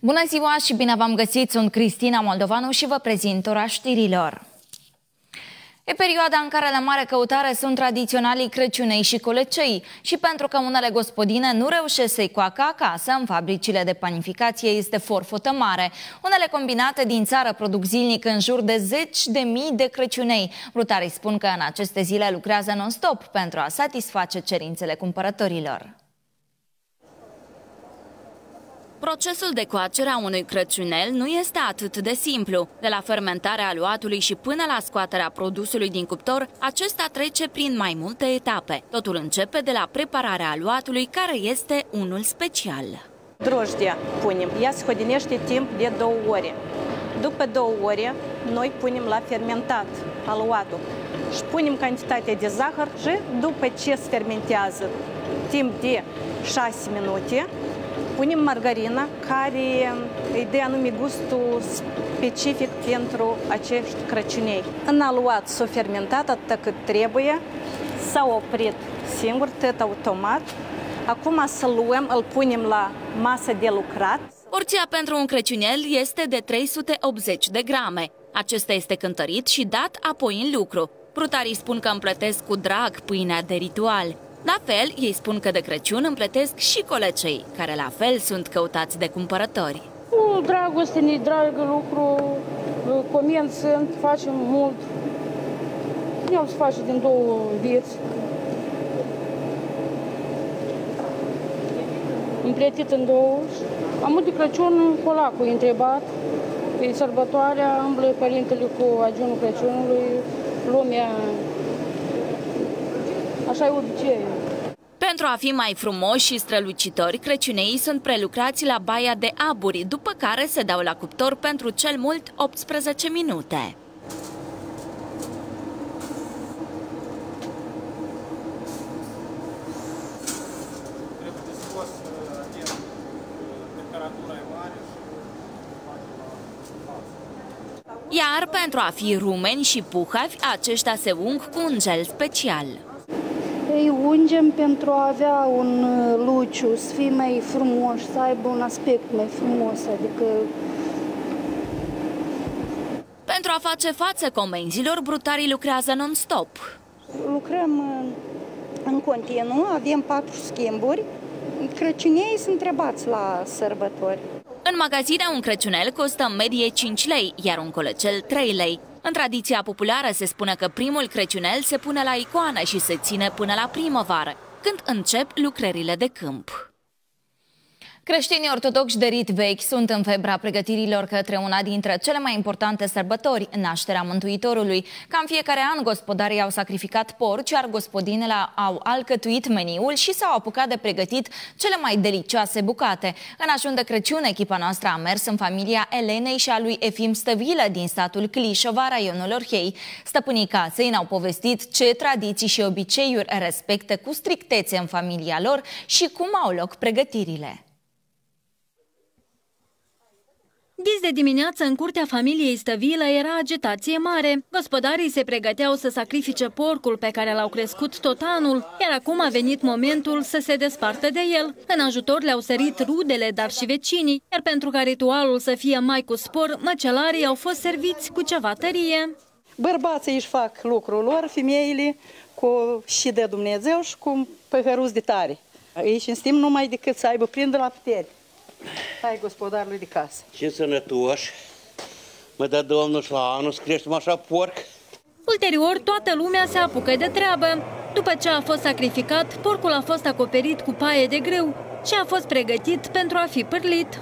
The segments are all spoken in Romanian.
Bună ziua și bine v-am găsit, sunt Cristina Moldovanu și vă prezint ora știrilor. E perioada în care la mare căutare sunt tradiționalii Crăciunei și colecei și pentru că unele gospodine nu reușesc să-i coacă acasă, în fabricile de panificație este forfotă mare. Unele combinate din țară produc zilnic în jur de 10.000 de crăciunei. Brutarii spun că în aceste zile lucrează non-stop pentru a satisface cerințele cumpărătorilor. Procesul de coacere a unui crăciunel nu este atât de simplu. De la fermentarea aluatului și până la scoaterea produsului din cuptor, acesta trece prin mai multe etape. Totul începe de la prepararea aluatului, care este unul special. Drojdia punem. Ea se hodinește timp de 2 ore. După 2 ore, noi punem la fermentat aluatul și punem cantitatea de zahăr și după ce se fermentează timp de 6 minute, punem margarina, care îi dă anume gustul specific pentru acești crăciunei. În aluat s-a fermentat atât cât trebuie, s-a oprit singur, tot automat. Acum să luăm, îl punem la masă de lucrat. Porția pentru un crăciunel este de 380 de grame. Acesta este cântărit și dat apoi în lucru. Brutarii spun că împletesc cu drag pâinea de ritual. La fel, ei spun că de Crăciun împletesc și colecei, care la fel sunt căutați de cumpărători. Cu dragoste, ne dragă lucru, comenzi sunt, facem mult. El se face din 2 vieți. Împletit în 2. Am de Crăciun, colacul e întrebat. Pe sărbătoarea, îmblă părintele cu ajunul Crăciunului, lumea. Așa e obiceiul. Pentru a fi mai frumoși și strălucitori, crăciuneii sunt prelucrați la baia de aburi, după care se dau la cuptor pentru cel mult 18 minute. Iar pentru a fi rumeni și puhavi, aceștia se ung cu un gel special. Îi ungem pentru a avea un luciu, să fie mai frumos, să aibă un aspect mai frumos, adică... Pentru a face față comenzilor, brutarii lucrează non-stop. Lucrăm în continuu, avem 4 schimburi. Crăciunei sunt întrebați la sărbători. În magazine un crăciunel costă în medie 5 lei, iar un colecel 3 lei. În tradiția populară se spune că primul crăciunel se pune la icoană și se ține până la primăvară, când încep lucrările de câmp. Creștinii ortodoxi de rit vechi sunt în febra pregătirilor către una dintre cele mai importante sărbători, nașterea Mântuitorului. Ca în fiecare an, gospodarii au sacrificat porci, iar gospodinele au alcătuit meniul și s-au apucat de pregătit cele mai delicioase bucate. În ajun de Crăciun, echipa noastră a mers în familia Elenei și a lui Efim Stăvilă din satul Clișova, raionul Orhei. Stăpânii casei ne-au povestit ce tradiții și obiceiuri respectă cu strictețe în familia lor și cum au loc pregătirile. Dis de dimineață, în curtea familiei Stăvilă era agitație mare. Gospodarii se pregăteau să sacrifice porcul pe care l-au crescut tot anul, iar acum a venit momentul să se despartă de el. În ajutor le-au sărit rudele, dar și vecinii, iar pentru ca ritualul să fie mai cu spor, măcelarii au fost serviți cu ceva tărie. Bărbații își fac lucrul lor, femeile cu și de Dumnezeu și cu păhăruți de tare. Ei cinstim numai decât să aibă prindă la putere. Hai, gospodarului de casă. Și sănătoși, mă dă Domnul și la anul să creștem așa porc. Ulterior, toată lumea se apucă de treabă. După ce a fost sacrificat, porcul a fost acoperit cu paie de grâu și a fost pregătit pentru a fi pârlit.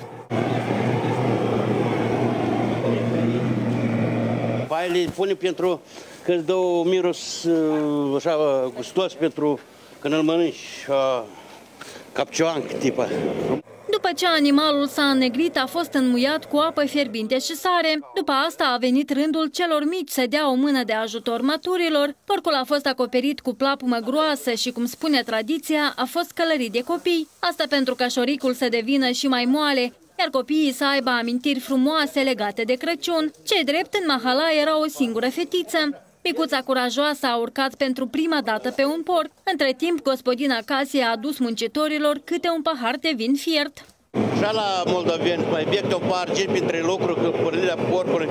Paiele punem pentru că îți dă o miros așa gustos pentru când îl mănânci, capcioancă tipă. După ce animalul s-a înnegrit, a fost înmuiat cu apă fierbinte și sare. După asta a venit rândul celor mici să dea o mână de ajutor maturilor. Porcul a fost acoperit cu plapumă groasă și, cum spune tradiția, a fost călărit de copii. Asta pentru ca șoricul să devină și mai moale, iar copiii să aibă amintiri frumoase legate de Crăciun. Ce drept, în mahala era o singură fetiță. Micuța curajoasă a urcat pentru prima dată pe un porc. Între timp, gospodina casei a adus muncitorilor câte un pahar de vin fiert. Și la moldoveni, mai vechi o parte printre lucruri, că pornirea porcului,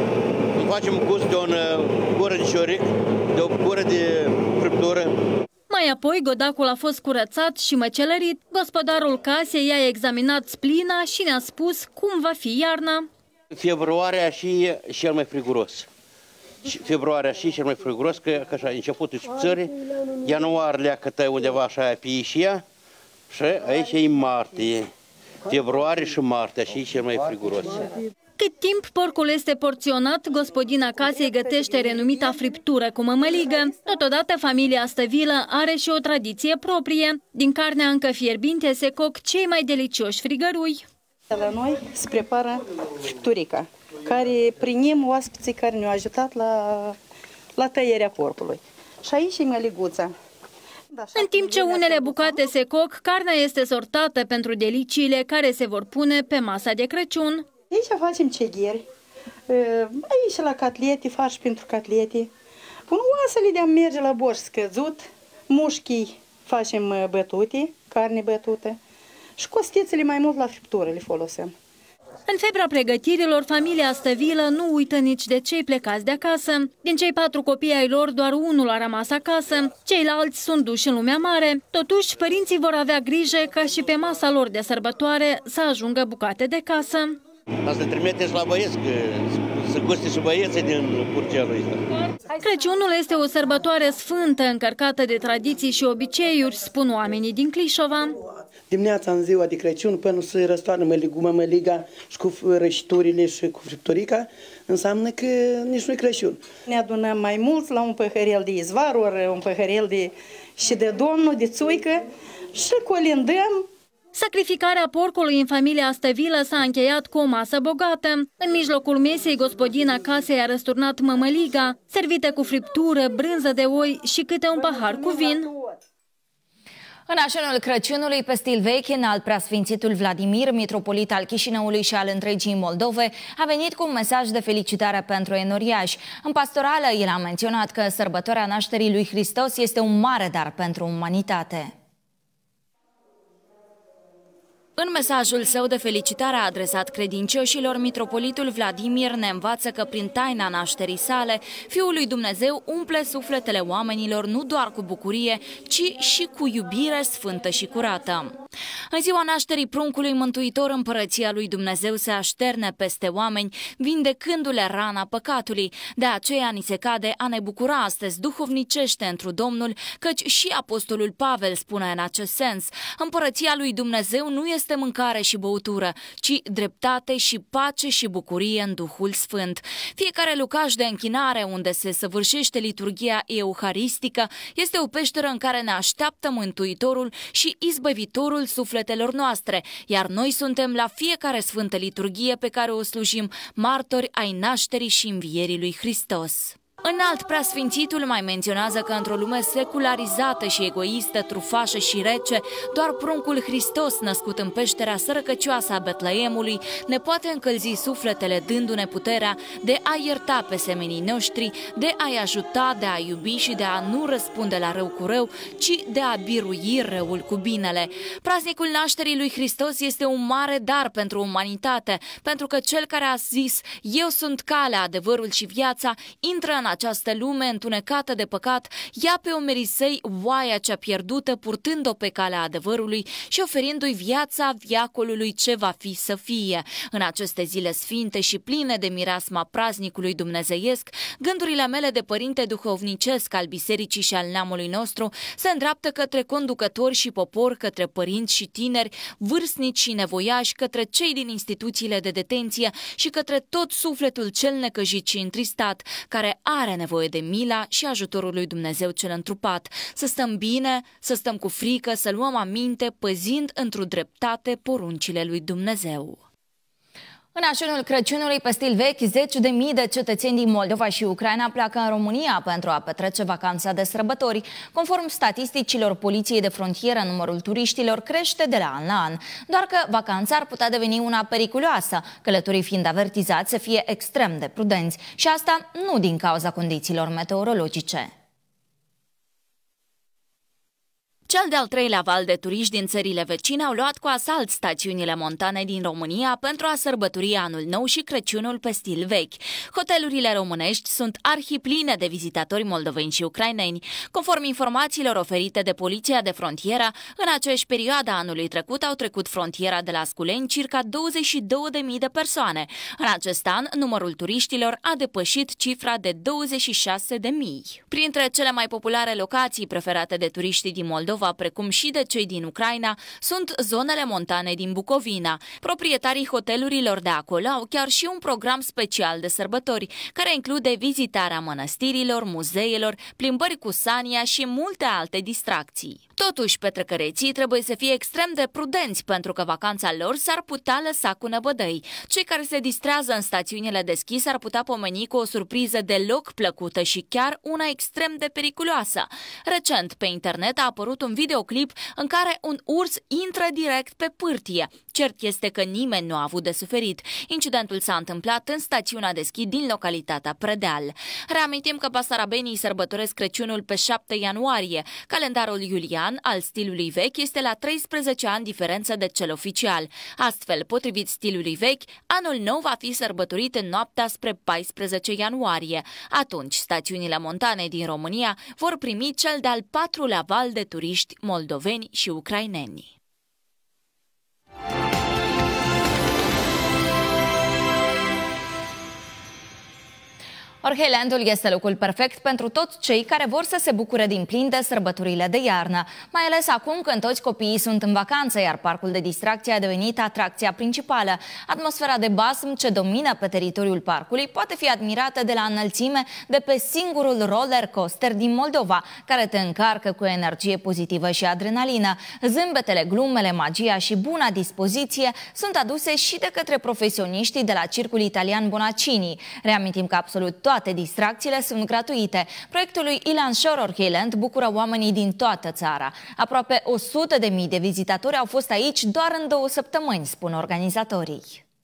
facem gust de o gură de șoric, de o gură de friptură. Mai apoi, godacul a fost curățat și măcelărit. Gospodarul casei i-a examinat splina și ne-a spus cum va fi iarna. Februaria și cel mai friguros. Februaria și cel mai friguros, că așa, începutul țării, ianuar leacă undeva așa pe Ișia și aici e martie. Februarie și martie, și cel mai friguros. Cât timp porcul este porționat, gospodina casei gătește renumita friptură cu mămăligă. Totodată, familia Stăvilă are și o tradiție proprie. Din carnea încă fierbinte se coc cei mai delicioși frigărui. La noi se prepară fripturica, care primim oaspeții care ne-au ajutat la tăierea porcului. Și aici e măliguța. În timp ce unele bucate se coc, carnea este sortată pentru deliciile care se vor pune pe masa de Crăciun. Aici facem cegheri, aici la catlete, farș pentru catlete. Până oasele de-am merge la borș scăzut, mușchii facem bătute, carne bătută și costițele mai mult la friptură le folosim. În febra pregătirilor, familia Stăvilă nu uită nici de cei plecați de acasă. Din cei 4 copii ai lor, doar unul a rămas acasă, ceilalți sunt duși în lumea mare. Totuși, părinții vor avea grijă ca și pe masa lor de sărbătoare să ajungă bucate de casă. Asta trimiteți la băieți, că să guste și băieții din purcelul ăsta. Crăciunul este o sărbătoare sfântă, încărcată de tradiții și obiceiuri, spun oamenii din Clișova. Dimineața, în ziua de Crăciun, până se răstoarnă mămăliga și cu rășiturile și cu fripturica, înseamnă că nici nu-i Crăciun. Ne adunăm mai mulți la un păhărel de izvar, ori un păhărel și de domnul, de țuică și colindăm. Sacrificarea porcului în familia Stăvilă s-a încheiat cu o masă bogată. În mijlocul mesei, gospodina casei a răsturnat mămăliga, servită cu friptură, brânză de oi și câte un pahar cu vin. În ajunul Crăciunului, pe stil vechi, înalt preasfințitul Vladimir, mitropolit al Chișinăului și al întregii Moldove, a venit cu un mesaj de felicitare pentru enoriași. În pastorală, el a menționat că sărbătoarea nașterii lui Hristos este un mare dar pentru umanitate. În mesajul său de felicitare adresat credincioșilor, mitropolitul Vladimir ne învață că prin taina nașterii sale, Fiul lui Dumnezeu umple sufletele oamenilor nu doar cu bucurie, ci și cu iubire sfântă și curată. În ziua nașterii pruncului Mântuitor, împărăția lui Dumnezeu se așterne peste oameni, vindecându-le rana păcatului. De aceea ni se cade a ne bucura astăzi duhovnicește întru Domnul, căci și apostolul Pavel spune în acest sens: împărăția lui Dumnezeu nu este mâncare și băutură, ci dreptate și pace și bucurie în Duhul Sfânt. Fiecare locaș de închinare unde se săvârșește liturghia euharistică este o peșteră în care ne așteaptă Mântuitorul și Izbăvitorul sufletelor noastre, iar noi suntem la fiecare sfântă liturghie pe care o slujim martori ai nașterii și învierii lui Hristos. Înalt preasfințitul mai menționează că într-o lume secularizată și egoistă, trufașă și rece, doar pruncul Hristos, născut în peștera sărăcăcioasă a Betleemului, ne poate încălzi sufletele, dându-ne puterea de a ierta pe semenii noștri, de a-i ajuta, de a iubi și de a nu răspunde la rău cu rău, ci de a birui răul cu binele. Praznicul nașterii lui Hristos este un mare dar pentru umanitate, pentru că cel care a zis: eu sunt calea, adevărul și viața, intră în această lume întunecată de păcat, ia pe umerii săi oaia cea pierdută, purtând-o pe calea adevărului și oferindu-i viața veacolului ce va fi să fie. În aceste zile sfinte și pline de mireasma praznicului dumnezeiesc, gândurile mele de părinte duhovnicesc al bisericii și al neamului nostru se îndreaptă către conducători și popor, către părinți și tineri, vârstnici și nevoiași, către cei din instituțiile de detenție și către tot sufletul cel necăjit și întristat, care are nevoie de mila și ajutorul lui Dumnezeu cel întrupat. Să stăm bine, să stăm cu frică, să luăm aminte, păzind într-o dreptate poruncile lui Dumnezeu. În ajunul Crăciunului, pe stil vechi, 10.000 de cetățeni din Moldova și Ucraina pleacă în România pentru a petrece vacanța de sărbători. Conform statisticilor Poliției de Frontieră, numărul turiștilor crește de la an la an. Doar că vacanța ar putea deveni una periculoasă, călătorii fiind avertizați să fie extrem de prudenți. Și asta nu din cauza condițiilor meteorologice. Cel de-al treilea val de turiști din țările vecine au luat cu asalt stațiunile montane din România pentru a sărbători Anul Nou și Crăciunul pe stil vechi. Hotelurile românești sunt arhipline de vizitatori moldoveni și ucraineni. Conform informațiilor oferite de Poliția de Frontieră, în aceeași perioadă anului trecut au trecut frontiera de la Sculeni circa 22.000 de persoane. În acest an, numărul turiștilor a depășit cifra de 26.000. Printre cele mai populare locații preferate de turiștii din Moldova, precum și de cei din Ucraina, sunt zonele montane din Bucovina. Proprietarii hotelurilor de acolo au chiar și un program special de sărbători, care include vizitarea mănăstirilor, muzeelor, plimbări cu sania și multe alte distracții. Totuși, petrecăreții trebuie să fie extrem de prudenți, pentru că vacanța lor s-ar putea lăsa cu năbădăi. Cei care se distrează în stațiunile deschise ar putea pomeni cu o surpriză deloc plăcută și chiar una extrem de periculoasă. Recent, pe internet a apărut un videoclip în care un urs intră direct pe pârtie. Cert este că nimeni nu a avut de suferit. Incidentul s-a întâmplat în stațiunea de schi din localitatea Predeal. Reamintim că basarabenii sărbătoresc Crăciunul pe 7 ianuarie. Calendarul iulian al stilului vechi este la 13 ani diferență de cel oficial. Astfel, potrivit stilului vechi, Anul Nou va fi sărbătorit în noaptea spre 14 ianuarie. Atunci, stațiunile montane din România vor primi cel de-al 4-lea val de turiști moldoveni și ucraineni. Orheilandul este locul perfect pentru toți cei care vor să se bucure din plin de sărbătorile de iarnă, mai ales acum când toți copiii sunt în vacanță, iar parcul de distracție a devenit atracția principală. Atmosfera de basm ce domină pe teritoriul parcului poate fi admirată de la înălțime de pe singurul roller coaster din Moldova, care te încarcă cu energie pozitivă și adrenalină. Zâmbetele, glumele, magia și buna dispoziție sunt aduse și de către profesioniștii de la circul italian Bonaccini. Reamintim că absolut toate distracțiile sunt gratuite. Proiectul lui Ilan Shore Orheiland bucură oamenii din toată țara. Aproape 100.000 de vizitatori au fost aici doar în 2 săptămâni, spun organizatorii.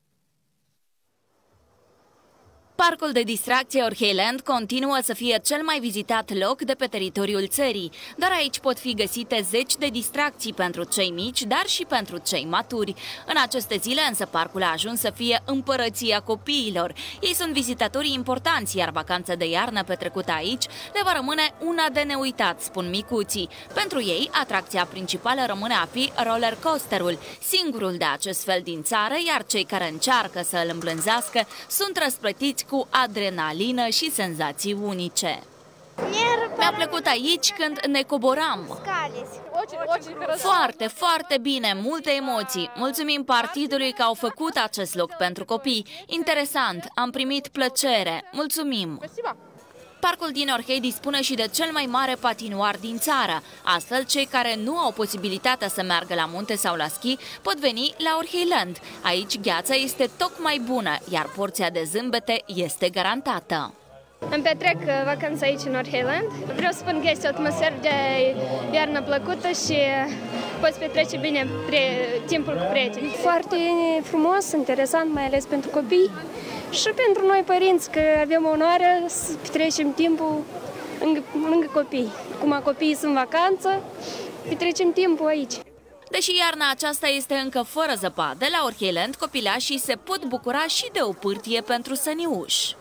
Parcul de distracție Orheiland continuă să fie cel mai vizitat loc de pe teritoriul țării. Doar aici pot fi găsite zeci de distracții pentru cei mici, dar și pentru cei maturi. În aceste zile însă parcul a ajuns să fie împărăția copiilor. Ei sunt vizitatorii importanți, iar vacanța de iarnă petrecută aici le va rămâne una de neuitat, spun micuții. Pentru ei, atracția principală rămâne a fi roller coasterul, singurul de acest fel din țară, iar cei care încearcă să îl îmblânzească sunt răsplătiți cu adrenalină și senzații unice. Mi-a plăcut aici când ne coboram. Foarte, foarte bine, multe emoții. Mulțumim partidului că au făcut acest loc pentru copii. Interesant, am primit plăcere. Mulțumim! Parcul din Orhei dispune și de cel mai mare patinoar din țară. Astfel, cei care nu au posibilitatea să meargă la munte sau la schi pot veni la Orheiland. Aici gheața este tocmai bună, iar porția de zâmbete este garantată. Îmi petrec vacanța aici în Orheiland. Vreau să spun că este o atmosferă de iarnă plăcută și poți petrece bine timpul cu prieteni. Foarte frumos, interesant, mai ales pentru copii și pentru noi părinți, că avem onoarea să petrecem timpul lângă copii. Cum copiii sunt în vacanță, petrecem timpul aici. Deși iarna aceasta este încă fără zăpadă, la Orheiland copilașii se pot bucura și de o pârtie pentru săniuși.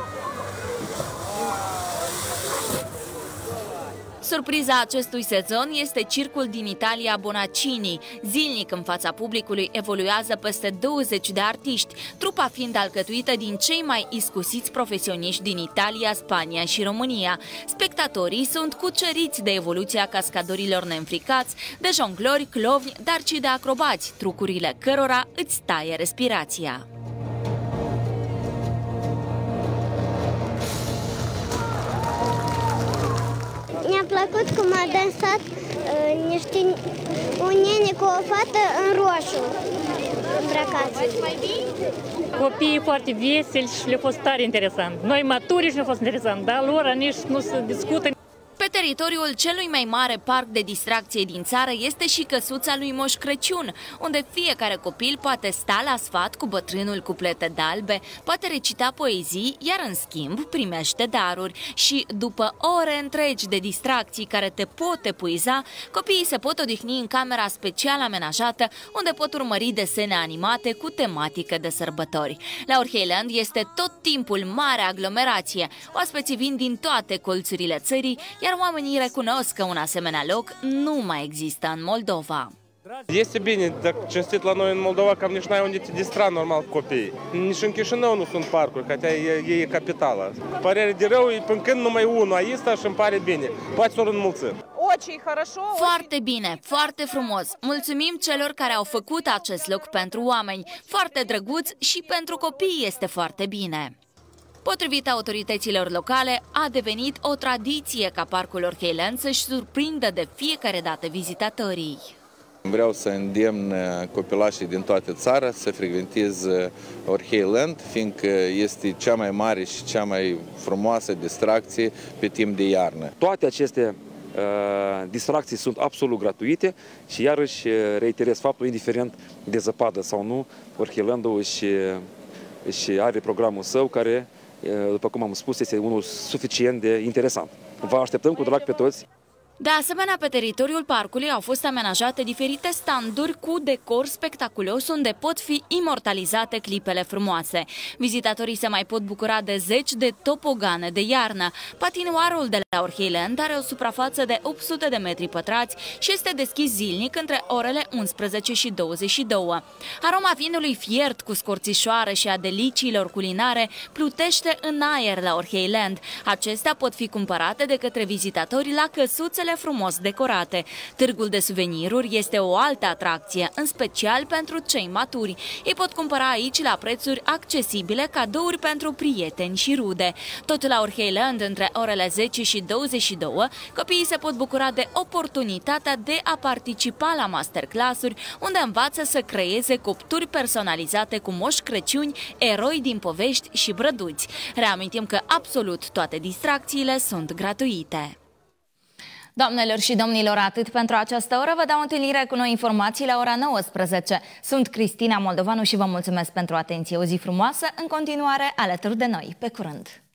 Surpriza acestui sezon este circul din Italia Bonaccini. Zilnic în fața publicului evoluează peste 20 de artiști, trupa fiind alcătuită din cei mai iscusiți profesioniști din Italia, Spania și România. Spectatorii sunt cuceriți de evoluția cascadorilor neînfricați, de jonglori, clovni, dar și de acrobați, trucurile cărora îți taie respirația. Mi-a plăcut cum a dansat un nene cu o fată în roșu îmbrăcați. Copiii foarte veseli și le-a fost tare interesant. Noi maturi și ne-a fost interesant, dar lor nici nu se discută. Pe teritoriul celui mai mare parc de distracție din țară este și căsuța lui Moș Crăciun, unde fiecare copil poate sta la sfat cu bătrânul cu plete de-albe, poate recita poezii, iar în schimb primește daruri. Și după ore întregi de distracții care te pot epuiza, copiii se pot odihni în camera special amenajată, unde pot urmări desene animate cu tematică de sărbători. La Orheiland este tot timpul mare aglomerație. Oaspeții vin din toate colțurile țării, iar oamenii recunosc că un asemenea loc nu mai există în Moldova. Este bine, dar cinstit la noi în Moldova cam nici n-ai unde te distra normal copiii. Nici în Chișinău nu sunt parcuri, că e capitala. Părere de rău, până când numai unul aici și îmi pare bine. Poate s-o înmulțit. Foarte bine, foarte frumos. Mulțumim celor care au făcut acest loc pentru oameni. Foarte drăguț și pentru copii este foarte bine. Potrivit autorităților locale, a devenit o tradiție ca parcul Orheiland să-și surprindă de fiecare dată vizitatorii. Vreau să îndemn copilașii din toată țara să frecventeze Orheiland, fiindcă este cea mai mare și cea mai frumoasă distracție pe timp de iarnă. Toate aceste distracții sunt absolut gratuite și iarăși reiterez faptul, indiferent de zăpadă sau nu, Orheilandul își are programul său care, după cum am spus, este unul suficient de interesant. Vă așteptăm cu drag pe toți! De asemenea, pe teritoriul parcului au fost amenajate diferite standuri cu decor spectaculos unde pot fi imortalizate clipele frumoase. Vizitatorii se mai pot bucura de zeci de topogane de iarnă. Patinoarul de la Orheiland are o suprafață de 800 de metri pătrați și este deschis zilnic între orele 11 și 22. Aroma vinului fiert cu scorțișoară și a deliciilor culinare plutește în aer la Orheiland. Acestea pot fi cumpărate de către vizitatori la căsuțele frumos decorate. Târgul de suveniruri este o altă atracție, în special pentru cei maturi. Ei pot cumpăra aici la prețuri accesibile cadouri pentru prieteni și rude. Tot la Orheiland, între orele 10 și 22, copiii se pot bucura de oportunitatea de a participa la masterclass-uri, unde învață să creeze copturi personalizate cu moși Crăciuni, eroi din povești și brăduți. Reamintim că absolut toate distracțiile sunt gratuite. Doamnelor și domnilor, atât pentru această oră. Vă dau întâlnire cu noi informații la ora 19. Sunt Cristina Moldovanu și vă mulțumesc pentru atenție. O zi frumoasă în continuare alături de noi. Pe curând!